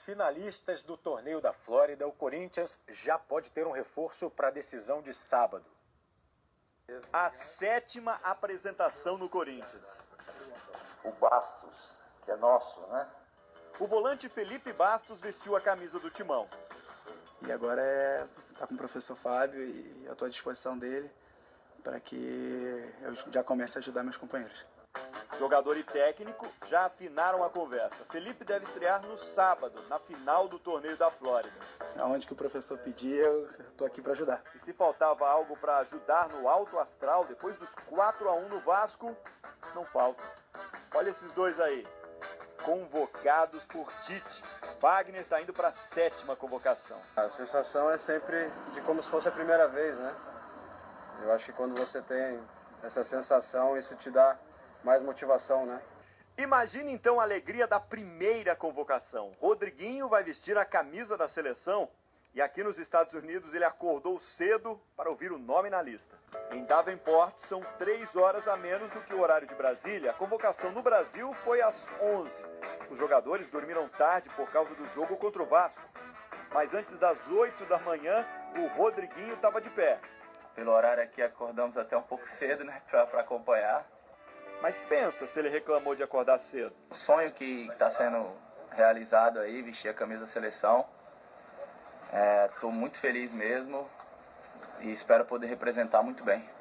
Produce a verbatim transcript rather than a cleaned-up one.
finalistas do Torneio da Flórida, o Corinthians já pode ter um reforço para a decisão de sábado. A sétima apresentação no Corinthians. O Bastos, que é nosso, né? O volante Felipe Bastos vestiu a camisa do Timão. E agora é tá com o professor Fábio e eu estou à disposição dele para que eu já comece a ajudar meus companheiros. Jogador e técnico já afinaram a conversa. Felipe deve estrear no sábado, na final do Torneio da Flórida. Aonde que o professor pedir, eu estou aqui para ajudar. E se faltava algo para ajudar no alto astral, depois dos quatro a um no Vasco, não falta. Olha esses dois aí, convocados por Tite. Wagner está indo para a sétima convocação. A sensação é sempre de como se fosse a primeira vez, né? Eu acho que quando você tem essa sensação, isso te dá mais motivação, né? Imagine então a alegria da primeira convocação. Rodriguinho vai vestir a camisa da seleção e aqui nos Estados Unidos ele acordou cedo para ouvir o nome na lista. Em Davenport são três horas a menos do que o horário de Brasília. A convocação no Brasil foi às onze. Os jogadores dormiram tarde por causa do jogo contra o Vasco. Mas antes das oito da manhã, o Rodriguinho estava de pé. Pelo horário aqui acordamos até um pouco cedo, né, para acompanhar. Mas pensa se ele reclamou de acordar cedo. O sonho que está sendo realizado aí, vestir a camisa da seleção. Estou é, muito feliz mesmo e espero poder representar muito bem.